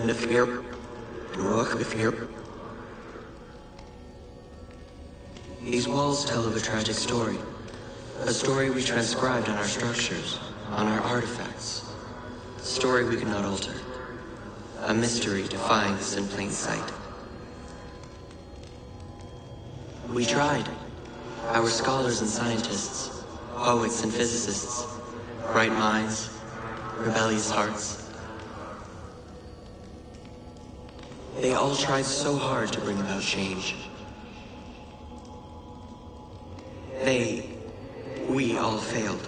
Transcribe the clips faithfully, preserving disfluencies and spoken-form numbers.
These walls tell of a tragic story. A story we transcribed on our structures, on our artifacts. A story we cannot alter. A mystery defying us in plain sight. We tried. Our scholars and scientists, poets and physicists, bright minds, rebellious hearts. They all tried so hard to bring about change. They, we all failed.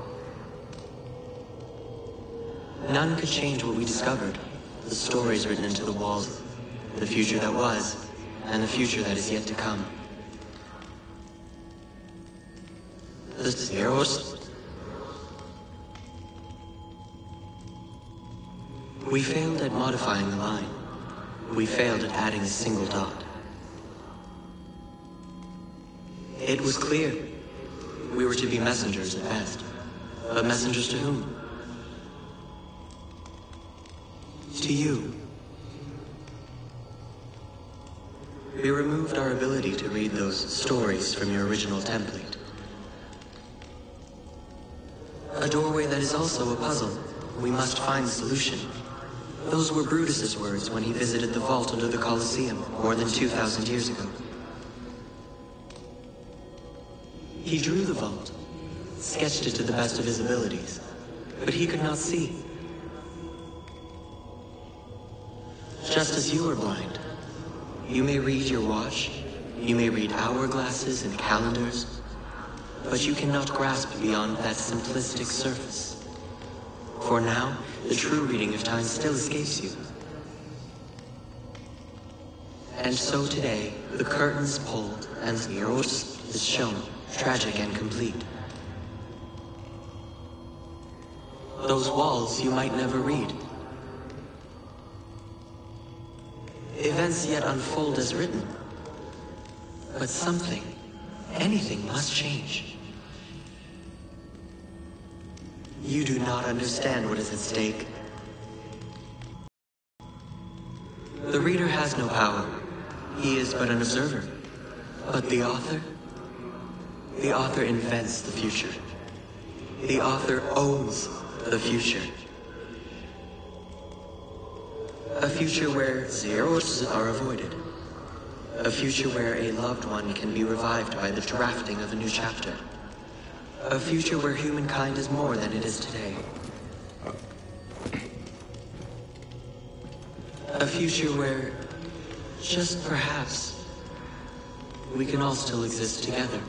None could change what we discovered, the stories written into the walls, the future that was, and the future that is yet to come. The Zeros. We failed at modifying the line. We failed at adding a single dot. It was clear. We were to be messengers at best. But messengers to whom? To you. We removed our ability to read those stories from your original template. A doorway that is also a puzzle. We must find the solution. Those were Brutus's words when he visited the vault under the Colosseum more than two thousand years ago. He drew the vault, sketched it to the best of his abilities, but he could not see. Just as you are blind, you may read your watch, you may read hourglasses and calendars, but you cannot grasp beyond that simplistic surface. For now, the true reading of time still escapes you. And so today, the curtains pulled and the Eros is shown, tragic and complete. Those walls you might never read. Events yet unfold as written. But something, anything must change. You do not understand what is at stake. The reader has no power. He is but an observer. But the author? The author invents the future. The author owns the future. A future where zeros are avoided. A future where a loved one can be revived by the drafting of a new chapter. A future where humankind is more than it is today. A future where, just perhaps, we can all still exist together.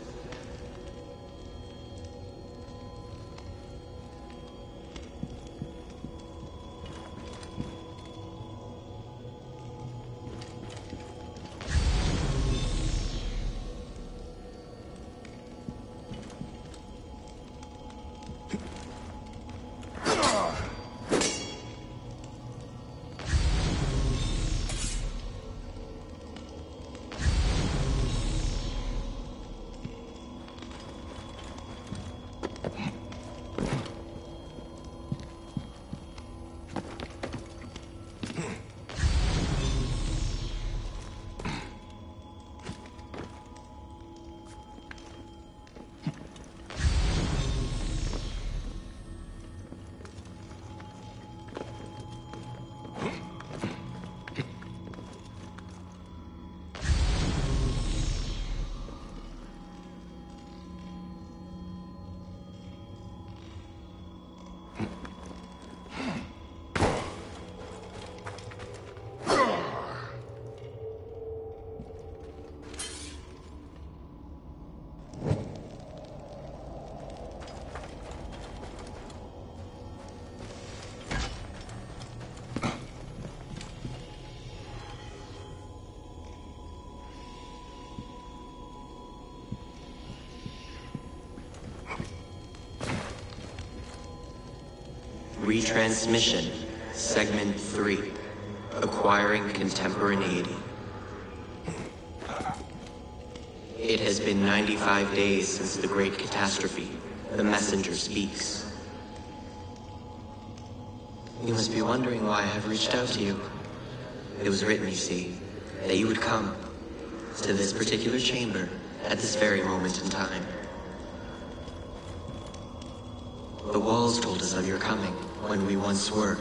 Retransmission, Segment three, Acquiring Contemporaneity. It has been ninety-five days since the Great Catastrophe. The messenger speaks. You must be wondering why I have reached out to you. It was written, you see, that you would come to this particular chamber at this very moment in time. The walls told us of your coming when we once were.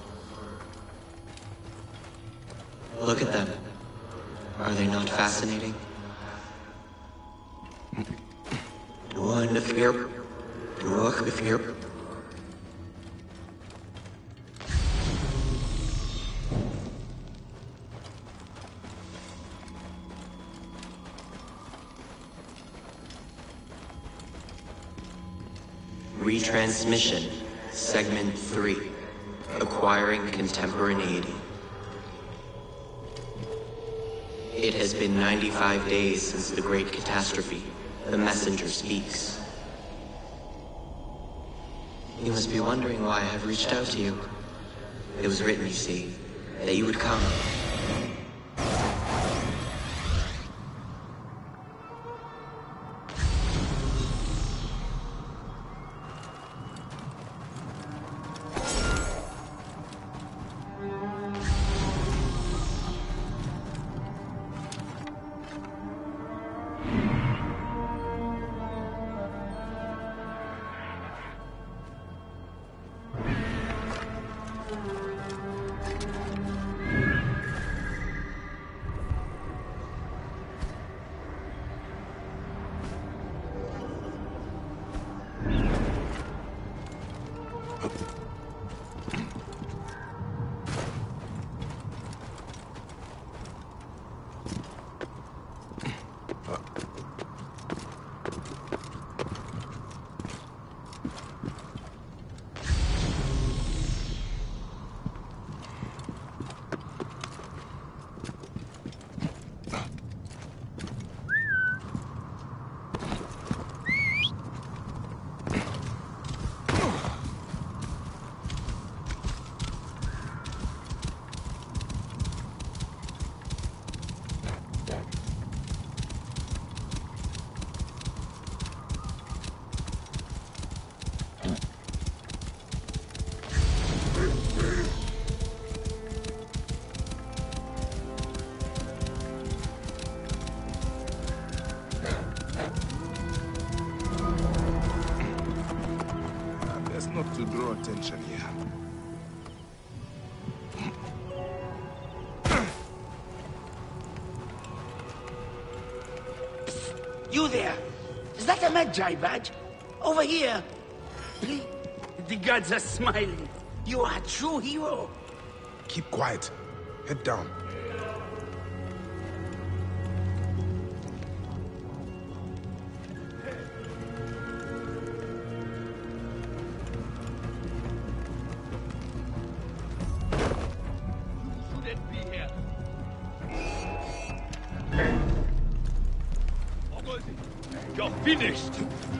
Look at them. Are they not fascinating? Wonderful. Wonderful. Retransmission, Segment three, Acquiring Contemporaneity. It has been ninety-five days since the Great Catastrophe. The messenger speaks. You must be wondering why I have reached out to you. It was written, you see, that you would come. To draw attention here. You there! Is that a Magi badge? Over here! Please. The gods are smiling. You are a true hero. Keep quiet. Head down. You're finished!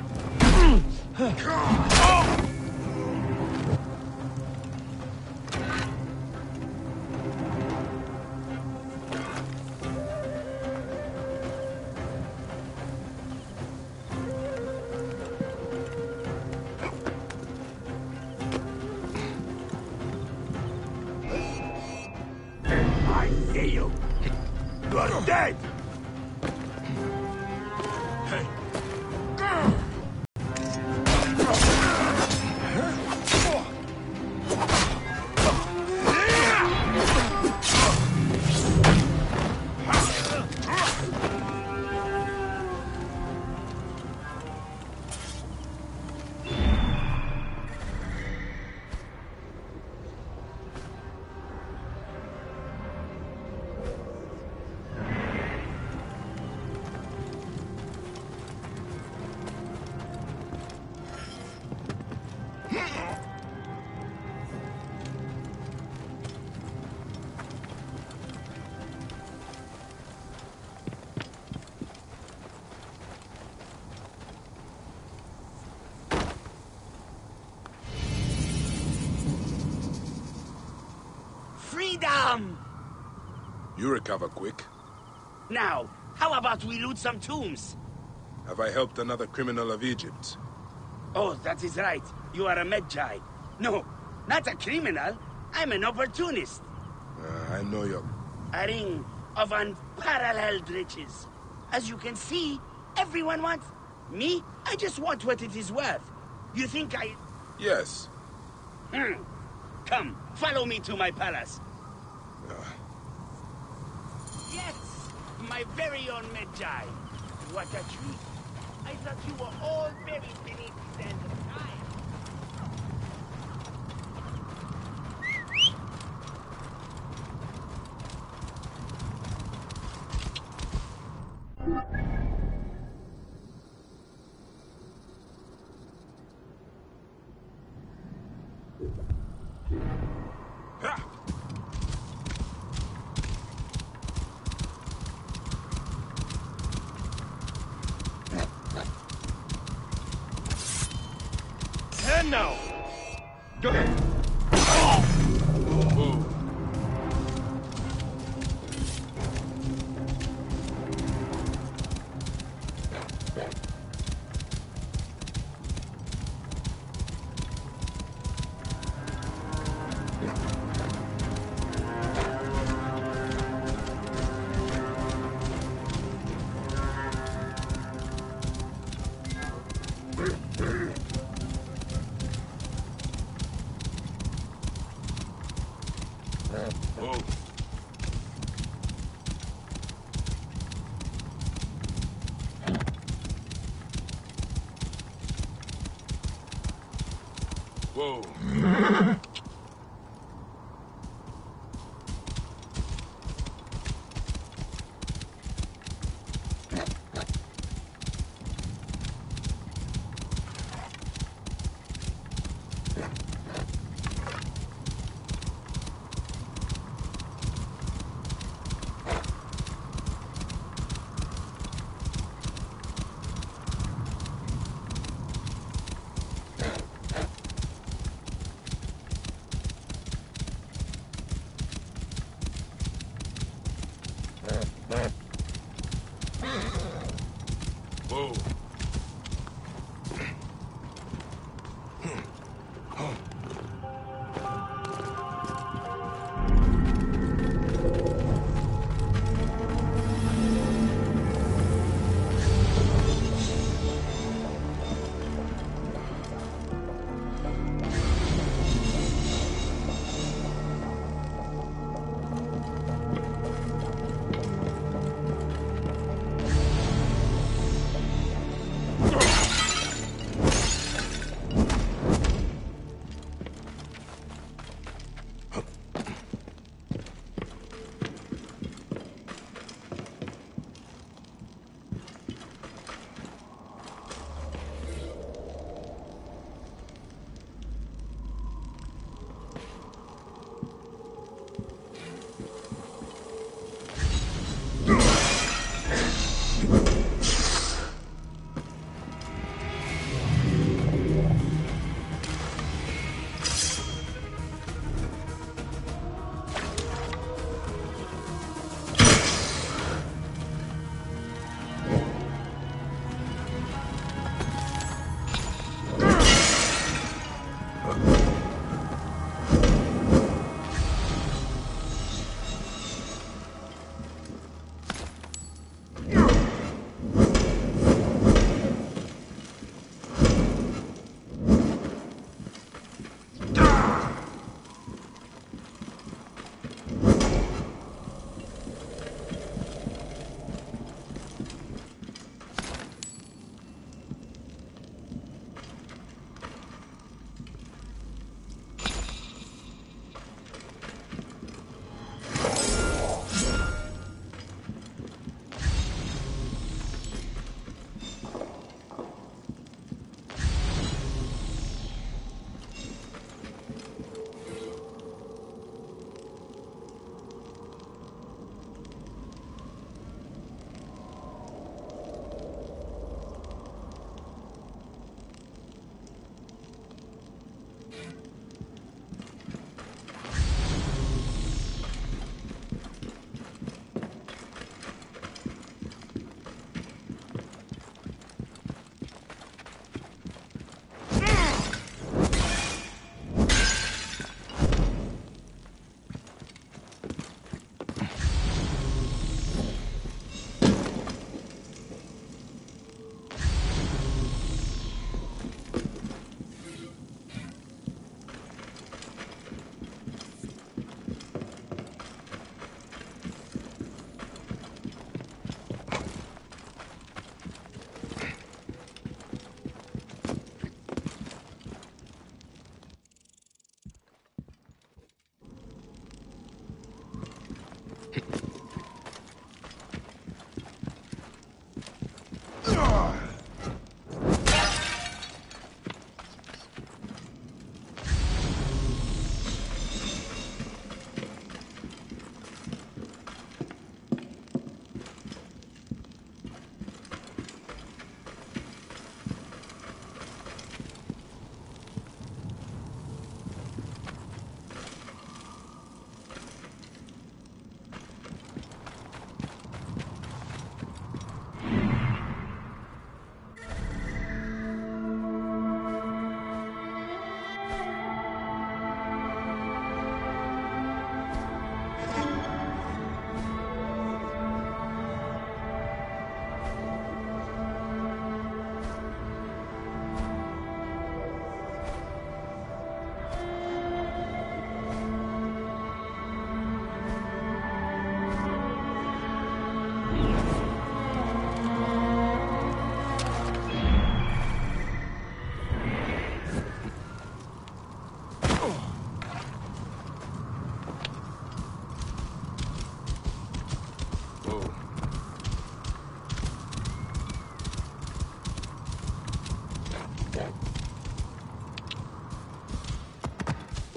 I see you. You are dead! Freedom! You recover quick. Now, how about we loot some tombs? Have I helped another criminal of Egypt? Oh, that is right. You are a Magi. No, Not a criminal. I'm an opportunist. Uh, I know you. A ring of unparalleled riches. As you can see, everyone wants... Me? I just want what it is worth. You think I... Yes. Hmm. Come, follow me to my palace. Uh, Yes! My very own Medjay. What a treat. I thought you were all buried beneath the sand of time. ha! And now! Go ahead. Whoa. Whoa. Whoa.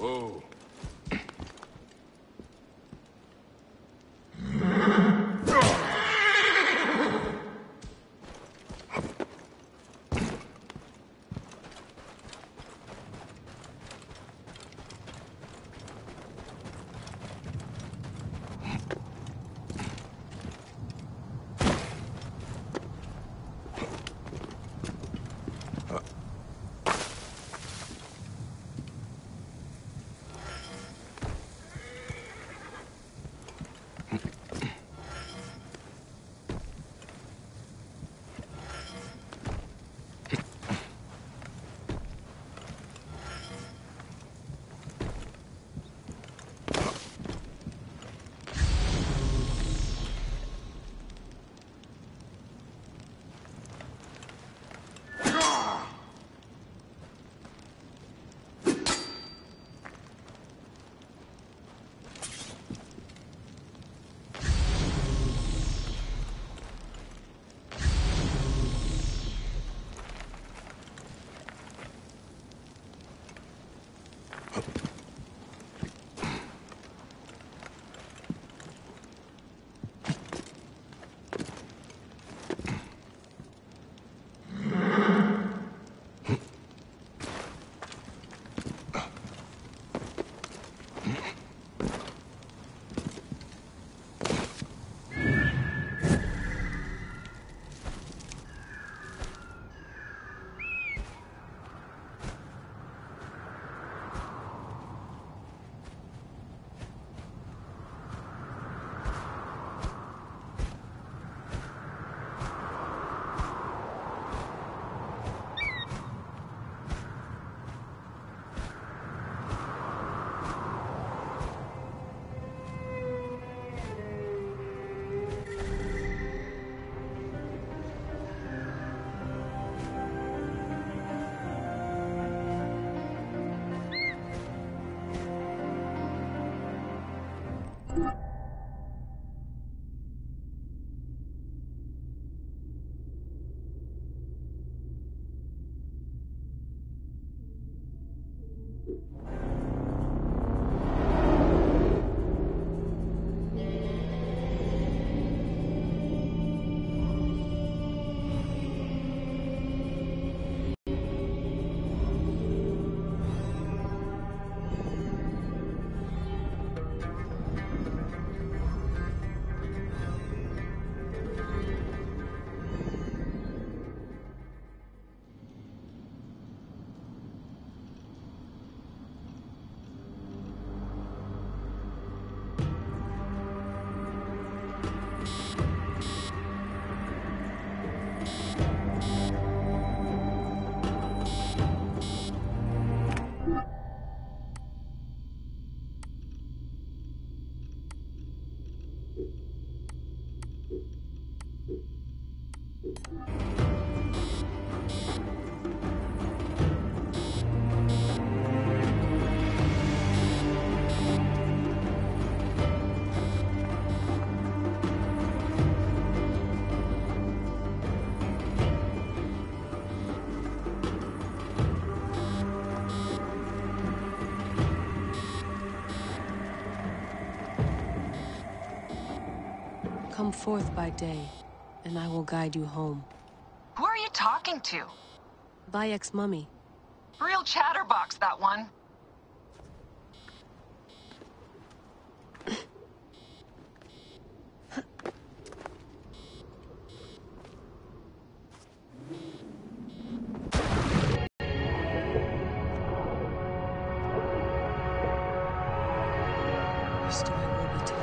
Whoa. Come forth by day, and I will guide you home. Who are you talking to? Bayek's mummy. Real chatterbox, that one. Your story will be told.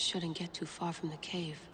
shouldn't get too far from the cave.